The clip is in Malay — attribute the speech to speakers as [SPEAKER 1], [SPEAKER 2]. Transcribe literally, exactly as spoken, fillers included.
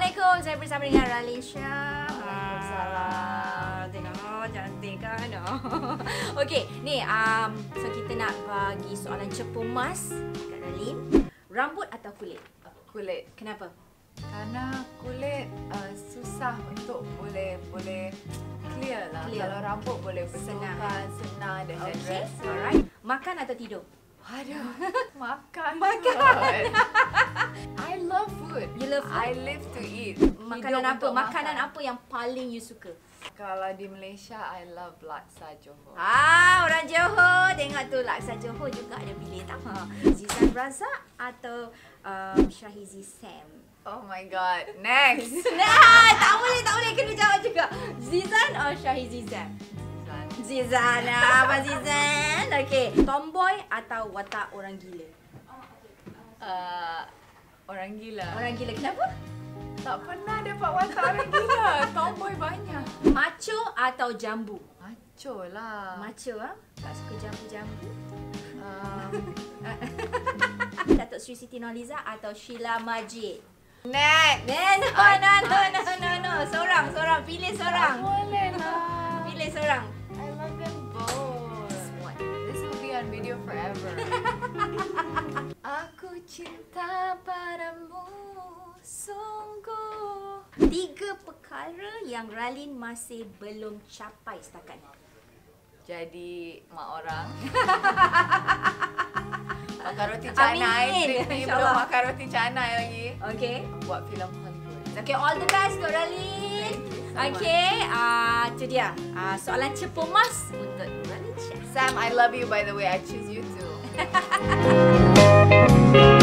[SPEAKER 1] Assalamualaikum. Saya bersama dengan Ralin Shah.
[SPEAKER 2] Waalaikumsalam.
[SPEAKER 1] Tengok, cantik kan? Okey, ni um, so kita nak bagi soalan cepu mas kat Ralin. Rambut atau kulit?
[SPEAKER 2] Kulit.
[SPEAKER 1] Kenapa?
[SPEAKER 2] Karena kulit uh, susah untuk boleh boleh clear lah.
[SPEAKER 1] Clear.
[SPEAKER 2] Kalau rambut boleh
[SPEAKER 1] Senang.
[SPEAKER 2] betulkan, senang dan
[SPEAKER 1] Okey,
[SPEAKER 2] dress.
[SPEAKER 1] alright. Makan atau tidur?
[SPEAKER 2] Aduh, makan.
[SPEAKER 1] Makan.
[SPEAKER 2] kot. I love food.
[SPEAKER 1] You love food?
[SPEAKER 2] I live to eat.
[SPEAKER 1] Makanan
[SPEAKER 2] Hidup
[SPEAKER 1] apa?
[SPEAKER 2] untuk
[SPEAKER 1] Makanan
[SPEAKER 2] makan.
[SPEAKER 1] apa yang paling you suka?
[SPEAKER 2] Kalau di Malaysia, I love laksa Johor.
[SPEAKER 1] Ah, orang Johor. Tengok tu laksa Johor juga ada pilih tak? Ha. Zizan Razak atau um, Syahizi Sam?
[SPEAKER 2] Oh my god. Next.
[SPEAKER 1] Nah, tak boleh, tak boleh kena jawab juga. Zizan atau Syahizi Sam? Zizan. Ah, Abang Zizan. Okey, tomboy atau watak orang gila?
[SPEAKER 2] Uh, orang gila.
[SPEAKER 1] Orang gila kenapa?
[SPEAKER 2] Tak pernah dapat watak orang gila. Tomboy banyak.
[SPEAKER 1] Macho atau jambu?
[SPEAKER 2] Macho lah.
[SPEAKER 1] Macho ah. Tak suka jambu-jambu.
[SPEAKER 2] Um,
[SPEAKER 1] Datuk Sri Siti Nurhaliza atau Sheila Majid?
[SPEAKER 2] next.
[SPEAKER 1] No, no, no, no, no, no. Seorang, seorang. Pilih seorang.
[SPEAKER 2] Boleh lah.
[SPEAKER 1] Pilih seorang.
[SPEAKER 2] I love them both.
[SPEAKER 1] What?
[SPEAKER 2] This will be on video forever. Aku cinta padamu sungguh.
[SPEAKER 1] Tiga perkara yang Ralin masih belum capai setakat ni.
[SPEAKER 2] Jadi mak orang. Makan roti canai.
[SPEAKER 1] Amin.
[SPEAKER 2] Strictly belum
[SPEAKER 1] InsyaAllah.
[SPEAKER 2] makan roti canai lagi.
[SPEAKER 1] Okay.
[SPEAKER 2] Buat filem Hollywood.
[SPEAKER 1] Okay, all the best untuk Ralin.
[SPEAKER 2] Thank you so much.
[SPEAKER 1] Okay, uh, tu dia. Uh, soalan cepu mas untuk Ralin Shah.
[SPEAKER 2] Sam, I love you by the way. I choose you too.